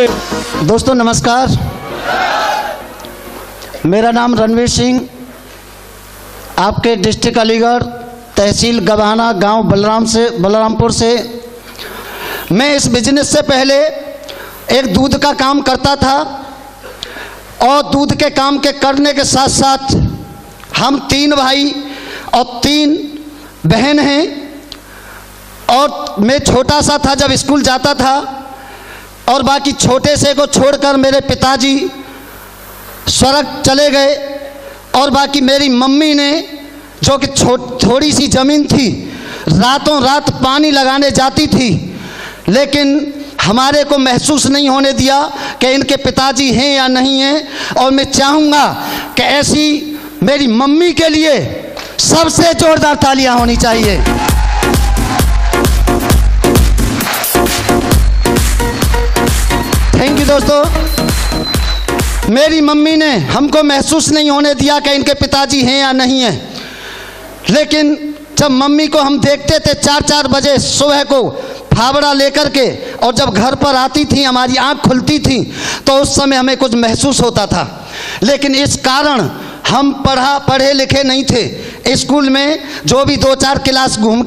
दोस्तों नमस्कार, मेरा नाम रणवीर सिंह, आपके डिस्ट्रिक्ट अलीगढ़, तहसील गभाना, गांव बलरामपुर से। मैं इस बिजनेस से पहले एक दूध का काम करता था और दूध के काम के करने के साथ साथ हम 3 भाई और 3 बहन हैं और मैं छोटा सा था जब स्कूल जाता था और बाकी छोटे से को छोड़कर मेरे पिताजी स्वर्ग चले गए और बाकी मेरी मम्मी ने, जो कि थोड़ी सी ज़मीन थी, रातों रात पानी लगाने जाती थी, लेकिन हमारे को महसूस नहीं होने दिया कि इनके पिताजी हैं या नहीं हैं। और मैं चाहूँगा कि ऐसी मेरी मम्मी के लिए सबसे जोरदार तालियां होनी चाहिए। थैंक यू दोस्तों। मेरी मम्मी ने हमको महसूस नहीं होने दिया कि इनके पिताजी हैं या नहीं हैं, लेकिन जब मम्मी को हम देखते थे 4-4 बजे सुबह को फावड़ा लेकर के, और जब घर पर आती थी हमारी आंख खुलती थी तो उस समय हमें कुछ महसूस होता था। लेकिन इस कारण हम पढ़े लिखे नहीं थे। स्कूल में जो भी 2-4 क्लास घूम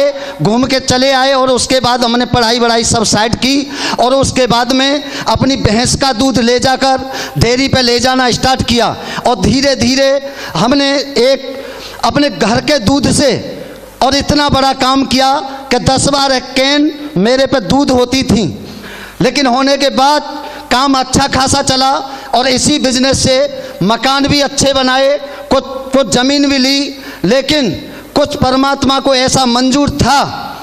के चले आए और उसके बाद हमने पढ़ाई वढ़ाई सब साइड की और उसके बाद में अपनी भैंस का दूध ले जाकर डेयरी पे ले जाना स्टार्ट किया। और धीरे धीरे हमने एक अपने घर के दूध से और इतना बड़ा काम किया कि 10-12 कैन मेरे पे दूध होती थी। लेकिन होने के बाद काम अच्छा खासा चला और इसी बिजनेस से मकान भी अच्छे बनाए, कुछ ज़मीन भी ली। लेकिन कुछ परमात्मा को ऐसा मंजूर था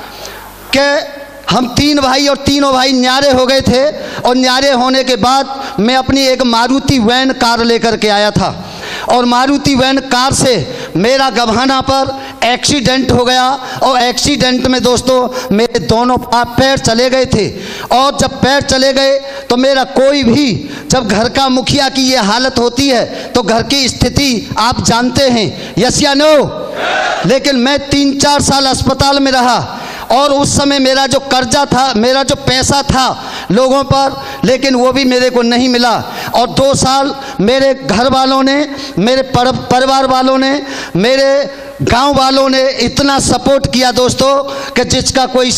कि हम 3 भाई और तीनों भाई न्यारे हो गए थे। और न्यारे होने के बाद मैं अपनी एक मारुति वैन कार लेकर के आया था और मारुति वैन कार से मेरा गभाना पर एक्सीडेंट हो गया। और एक्सीडेंट में दोस्तों मेरे दोनों पैर चले गए थे। और जब पैर चले गए तो मेरा कोई भी, जब घर का मुखिया की ये हालत होती है तो घर की स्थिति आप जानते हैं, यस या नो। लेकिन मैं 3-4 साल अस्पताल में रहा और उस समय मेरा जो कर्जा था, मेरा जो पैसा था लोगों पर, लेकिन वो भी मेरे को नहीं मिला। और 2 साल मेरे घर वालों ने, मेरे परिवार वालों ने, मेरे गांव वालों ने इतना सपोर्ट किया दोस्तों कि जिसका कोई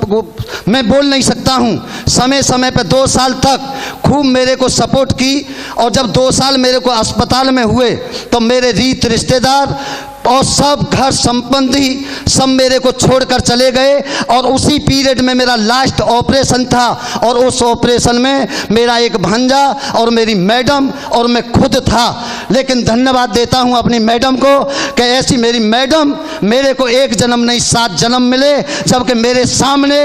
मैं बोल नहीं सकता हूं। समय समय पे 2 साल तक खूब मेरे को सपोर्ट की। और जब 2 साल मेरे को अस्पताल में हुए तो मेरे रिश्तेदार और सब घर संबंधी सब मेरे को छोड़कर चले गए। और उसी पीरियड में मेरा लास्ट ऑपरेशन था और उस ऑपरेशन में मेरा एक भांजा और मेरी मैडम और मैं खुद था। लेकिन धन्यवाद देता हूं अपनी मैडम को कि ऐसी मेरी मैडम मेरे को 1 जन्म नहीं 7 जन्म मिले, जबकि मेरे सामने,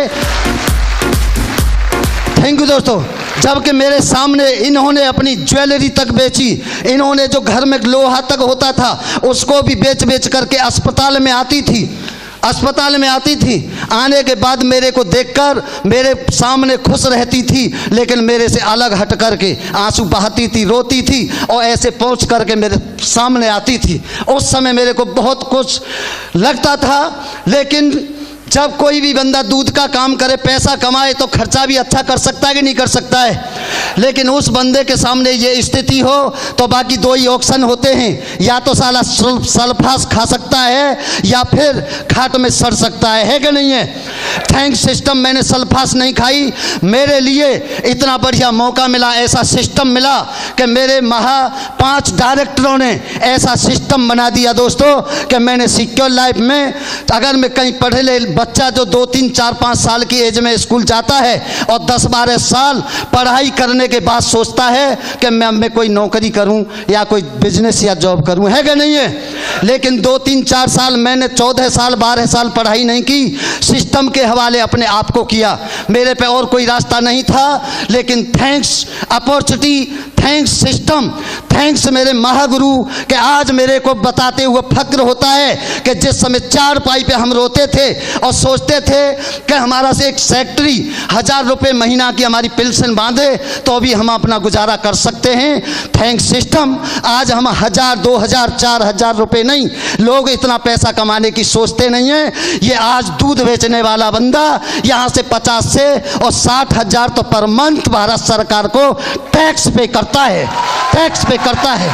थैंक यू दोस्तों, जबकि मेरे सामने इन्होंने अपनी ज्वेलरी तक बेची। इन्होंने जो घर में लोहा तक होता था उसको भी बेच करके अस्पताल में आती थी। आने के बाद मेरे को देखकर मेरे सामने खुश रहती थी, लेकिन मेरे से अलग हट करके आंसू बहाती थी, रोती थी और ऐसे पहुंच करके मेरे सामने आती थी। उस समय मेरे को बहुत कुछ लगता था। लेकिन जब कोई भी बंदा दूध का काम करे, पैसा कमाए, तो खर्चा भी अच्छा कर सकता है कि नहीं कर सकता है। लेकिन उस बंदे के सामने ये स्थिति हो तो बाकी 2 ही ऑप्शन होते हैं, या तो साला सल्फास खा सकता है या फिर खाट में सड़ सकता है कि नहीं है। थैंक्स सिस्टम, मैंने सल्फास नहीं खाई। मेरे लिए इतना बढ़िया मौका मिला, ऐसा सिस्टम मिला कि मेरे 5 डायरेक्टरों ने ऐसा सिस्टम बना दिया दोस्तों कि मैंने सिक्योर लाइफ में, अगर मैं कहीं पढ़े ले बच्चा जो 2-3-4-5 साल की एज में स्कूल जाता है और 10-12 साल पढ़ाई करने के बाद सोचता है कि मैं कोई नौकरी करूं या कोई बिजनेस या जॉब करूं, है कि नहीं है। लेकिन 2-3-4 साल मैंने 14 साल 12 साल पढ़ाई नहीं की, सिस्टम के हवाले अपने आप को किया। मेरे पे और कोई रास्ता नहीं था। लेकिन thanks opportunity, thanks system, thanks मेरे महागुरु कि आज मेरे को बताते हुए फक्र होता है कि जिस समय 4 पाई पे हम रोते थे और सोचते थे कि हमारा से एक सेक्रेटरी 1000 रुपये महीना की हमारी पेंशन बांधे तो भी हम अपना गुजारा कर सकते हैं। थैंक्स सिस्टम, आज हम 1000, 2000, 4000 रुपये नहीं, लोग इतना पैसा कमाने की सोचते नहीं हैं। ये आज दूध बेचने वाला बंदा यहाँ से 50 से और 60,000 तो पर मंथ भारत सरकार को टैक्स पे करता है, टैक्स पे करता है।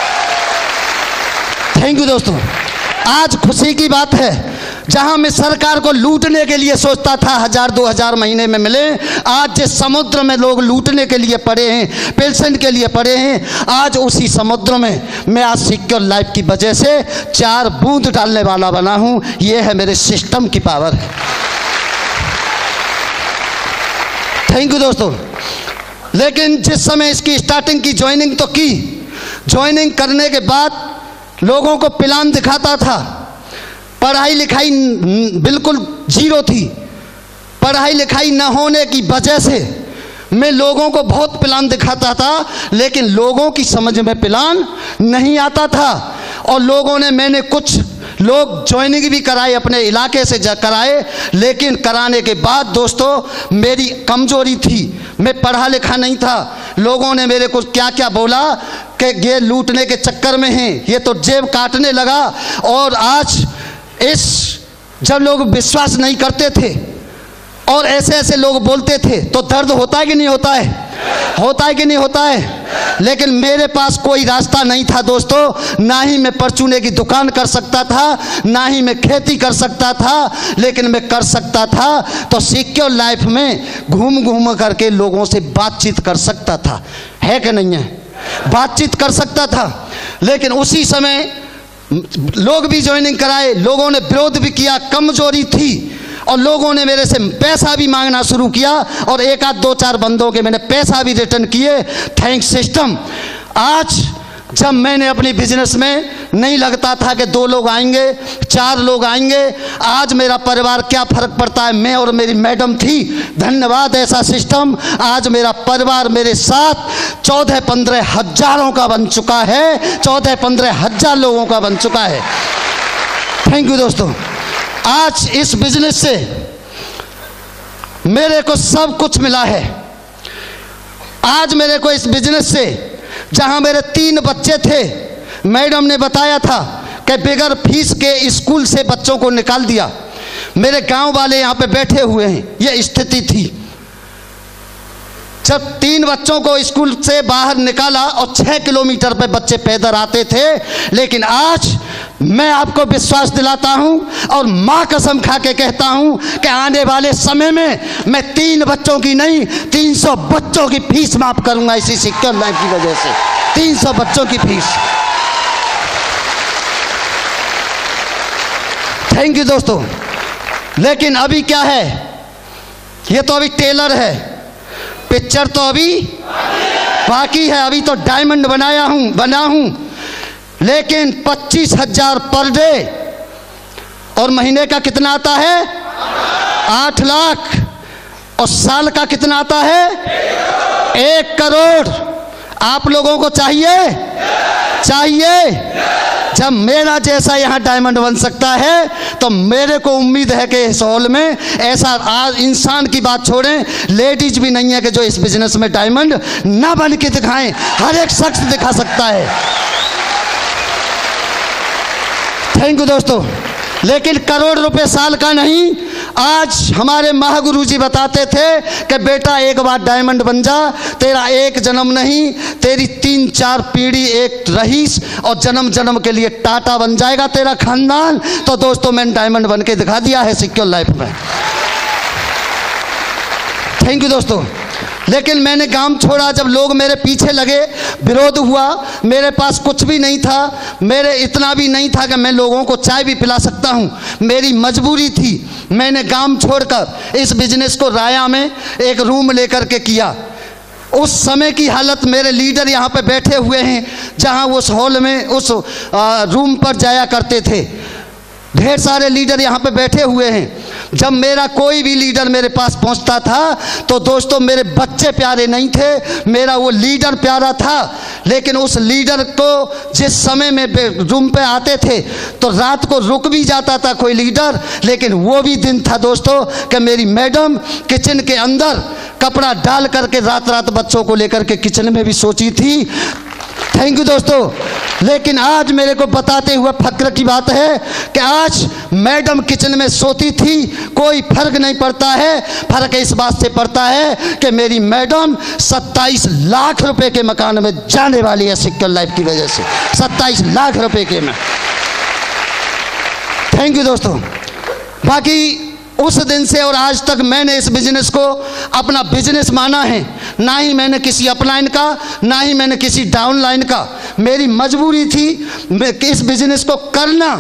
थैंक यू दोस्तों। आज खुशी की बात है, जहां मैं सरकार को लूटने के लिए सोचता था 1000-2000 महीने में मिले, आज जिस समुद्र में लोग लूटने के लिए पड़े हैं, पेंशन के लिए पड़े हैं, आज उसी समुद्र में मैं आज सिक्योर लाइफ की वजह से 4 बूंद डालने वाला बना हूं। यह है मेरे सिस्टम की पावर है। थैंक यू दोस्तों। लेकिन जिस समय इसकी स्टार्टिंग की, ज्वाइनिंग तो की, ज्वाइनिंग करने के बाद लोगों को प्लान दिखाता था, पढ़ाई लिखाई बिल्कुल जीरो थी। पढ़ाई लिखाई न होने की वजह से मैं लोगों को बहुत प्लान दिखाता था, लेकिन लोगों की समझ में प्लान नहीं आता था। और लोगों ने, मैंने कुछ लोग ज्वाइनिंग भी कराए, अपने इलाके से कराए, लेकिन कराने के बाद दोस्तों मेरी कमजोरी थी, मैं पढ़ा लिखा नहीं था। लोगों ने मेरे को क्या क्या बोला कि ये लूटने के चक्कर में हैं, ये तो जेब काटने लगा। और आज इस जब लोग विश्वास नहीं करते थे और ऐसे ऐसे लोग बोलते थे तो दर्द होता है कि नहीं होता है? होता है कि नहीं होता है? लेकिन मेरे पास कोई रास्ता नहीं था दोस्तों, ना ही मैं परचूने की दुकान कर सकता था, ना ही मैं खेती कर सकता था, लेकिन मैं कर सकता था तो सिक्योर लाइफ में घूम घूम करके लोगों से बातचीत कर सकता था, है कि नहीं है? बातचीत कर सकता था। लेकिन उसी समय लोग भी ज्वाइनिंग कराए, लोगों ने विरोध भी किया, कमजोरी थी और लोगों ने मेरे से पैसा भी मांगना शुरू किया और 1-2-4 बंदों के मैंने पैसा भी रिटर्न किए। Thanks system. आज जब मैंने अपनी बिजनेस में नहीं लगता था कि 2 लोग आएंगे, 4 लोग आएंगे, आज मेरा परिवार क्या फर्क पड़ता है, मैं और मेरी मैडम थी, धन्यवाद ऐसा सिस्टम। आज मेरा परिवार मेरे साथ 14-15 हजारों का बन चुका है, 14-15 हजार लोगों का बन चुका है। थैंक यू दोस्तों। आज इस बिजनेस से मेरे को सब कुछ मिला है। आज मेरे को इस बिजनेस से, जहां मेरे 3 बच्चे थे, मैडम ने बताया था कि बगैर फीस के स्कूल से बच्चों को निकाल दिया। मेरे गांव वाले यहां पे बैठे हुए हैं, ये स्थिति थी। जब 3 बच्चों को स्कूल से बाहर निकाला और 6 किलोमीटर पे बच्चे पैदल आते थे, लेकिन आज मैं आपको विश्वास दिलाता हूं और मां कसम खा के कहता हूं कि आने वाले समय में मैं 3 बच्चों की नहीं, 300 बच्चों की फीस माफ करूंगा इसी सिक्योर लाइफ की वजह से। 300 बच्चों की फीस। थैंक यू दोस्तों। लेकिन अभी क्या है, ये तो अभी टेलर है, पिक्चर तो अभी बाकी है। अभी तो डायमंड बना हूं, लेकिन 25,000 पर डे और महीने का कितना आता है? 8 लाख। और साल का कितना आता है? 1 करोड़। आप लोगों को चाहिए? जब मेरा जैसा यहाँ डायमंड बन सकता है तो मेरे को उम्मीद है कि इस हॉल में ऐसा, आज इंसान की बात छोड़ें, लेडीज भी नहीं है कि जो इस बिजनेस में डायमंड ना बन के दिखाएं। हर एक शख्स दिखा सकता है। थैंक यू दोस्तों। लेकिन करोड़ रुपए साल का नहीं। आज हमारे महागुरु जी बताते थे कि बेटा एक बार डायमंड बन जा, तेरा एक जन्म नहीं, तेरी 3-4 पीढ़ी एक रहीस और जन्म जन्म के लिए टाटा बन जाएगा तेरा खानदान। तो दोस्तों मैंने डायमंड बन के दिखा दिया है सिक्योर लाइफ में। थैंक यू दोस्तों। लेकिन मैंने काम छोड़ा, जब लोग मेरे पीछे लगे, विरोध हुआ, मेरे पास कुछ भी नहीं था, मेरे इतना भी नहीं था कि मैं लोगों को चाय भी पिला सकता हूं, मेरी मजबूरी थी। मैंने काम छोड़कर इस बिजनेस को राया में एक रूम लेकर के किया। उस समय की हालत, मेरे लीडर यहाँ पे बैठे हुए हैं, जहाँ उस हॉल में उस रूम पर जाया करते थे, ढेर सारे लीडर यहाँ पे बैठे हुए हैं। जब मेरा कोई भी लीडर मेरे पास पहुंचता था तो दोस्तों मेरे बच्चे प्यारे नहीं थे, मेरा वो लीडर प्यारा था। लेकिन उस लीडर को जिस समय में रूम पे आते थे तो रात को रुक भी जाता था कोई लीडर, लेकिन वो भी दिन था दोस्तों कि मेरी मैडम किचन के अंदर कपड़ा डाल करके रात रात बच्चों को लेकर के किचन में भी सोची थी। थैंक यू दोस्तों। लेकिन आज मेरे को बताते हुए फक्र की बात है कि आज मैडम किचन में सोती थी, कोई फर्क नहीं पड़ता है। फर्क इस बात से पड़ता है कि मेरी मैडम 27 लाख रुपए के मकान में जाने वाली है सिक्योर लाइफ की वजह से, 27 लाख रुपए के में। थैंक यू दोस्तों। बाकी उस दिन से और आज तक मैंने इस बिजनेस को अपना बिजनेस माना है, ना ही मैंने किसी अपलाइन का, ना ही मैंने किसी डाउनलाइन का। मेरी मजबूरी थी कि इस बिजनेस को करना,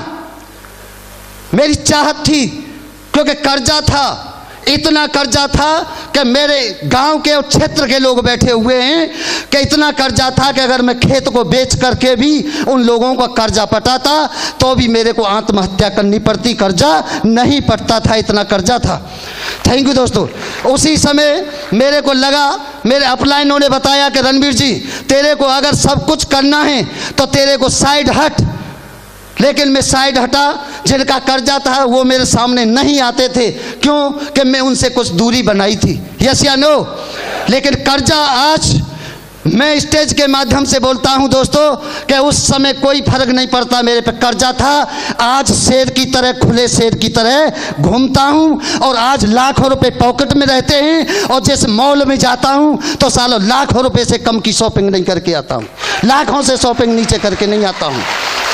मेरी चाहत थी, क्योंकि कर्जा था, इतना कर्जा था कि मेरे गांव के और क्षेत्र के लोग बैठे हुए हैं कि इतना कर्जा था कि अगर मैं खेत को बेच करके भी उन लोगों का कर्जा पटाता तो भी मेरे को आत्महत्या करनी पड़ती, कर्जा नहीं पटता था, इतना कर्जा था। थैंक यू दोस्तों। उसी समय मेरे को लगा, मेरे अपलाइनों ने बताया कि रणवीर जी तेरे को अगर सब कुछ करना है तो तेरे को साइड हट। लेकिन मैं साइड हटा, जिनका कर्जा था वो मेरे सामने नहीं आते थे, क्यों कि मैं उनसे कुछ दूरी बनाई थी। यस या नो? लेकिन कर्जा आज मैं स्टेज के माध्यम से बोलता हूं दोस्तों कि उस समय कोई फर्क नहीं पड़ता, मेरे पे कर्जा था। आज शेर की तरह, खुले शेर की तरह घूमता हूं और आज लाखों रुपए पॉकेट में रहते हैं और जिस मॉल में जाता हूं तो सालों लाखों रुपए से कम की शॉपिंग नहीं करके आता हूं, लाखों से शॉपिंग नीचे करके नहीं आता हूं।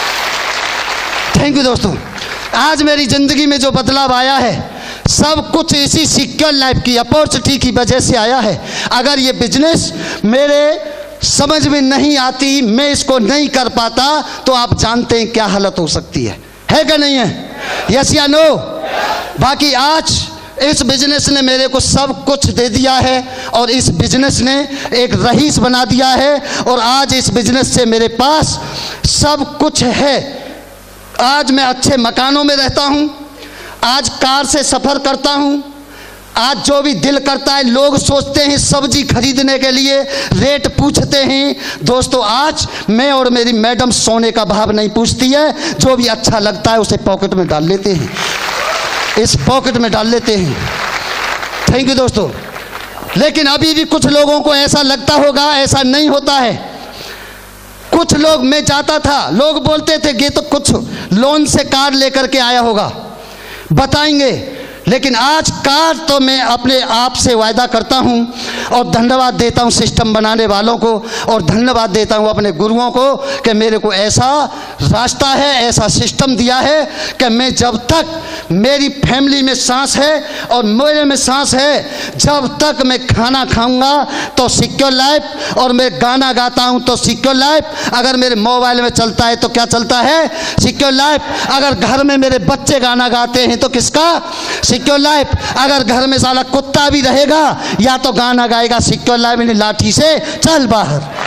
थैंक यू दोस्तों। आज मेरी ज़िंदगी में जो बदलाव आया है सब कुछ इसी सिक्योर लाइफ की अपॉर्चुनिटी की वजह से आया है। अगर ये बिजनेस मेरे समझ में नहीं आती, मैं इसको नहीं कर पाता, तो आप जानते हैं क्या हालत हो सकती है क्या नहीं है? यस या नो? बाकी आज इस बिजनेस ने मेरे को सब कुछ दे दिया है और इस बिजनेस ने एक रईस बना दिया है और आज इस बिजनेस से मेरे पास सब कुछ है। आज मैं अच्छे मकानों में रहता हूँ, आज कार से सफ़र करता हूँ, आज जो भी दिल करता है, लोग सोचते हैं सब्जी खरीदने के लिए रेट पूछते हैं। दोस्तों आज मैं और मेरी मैडम सोने का भाव नहीं पूछती है, जो भी अच्छा लगता है उसे पॉकेट में डाल लेते हैं, इस पॉकेट में डाल लेते हैं। थैंक यू दोस्तों। लेकिन अभी भी कुछ लोगों को ऐसा लगता होगा, ऐसा नहीं होता है। कुछ लोग, मैं जाता था, लोग बोलते थे कि तो कुछ लोन से कार लेकर के आया होगा, बताएंगे। लेकिन आज कार तो मैं अपने आप से वायदा करता हूं और धन्यवाद देता हूं सिस्टम बनाने वालों को और धन्यवाद देता हूं अपने गुरुओं को कि मेरे को ऐसा रास्ता है, ऐसा सिस्टम दिया है कि मैं जब तक मेरी फैमिली में सांस है और मेरे में सांस है, जब तक मैं खाना खाऊंगा तो सिक्योर लाइफ, और मैं गाना गाता हूं तो सिक्योर लाइफ। अगर मेरे मोबाइल में चलता है तो क्या चलता है? Secure life. अगर घर में मेरे बच्चे गाना गाते हैं तो किसका? Secure life. अगर घर में साला कुत्ता भी रहेगा या तो गाना गाएगा सिक्योर लाइफ, लाठी से चल बाहर।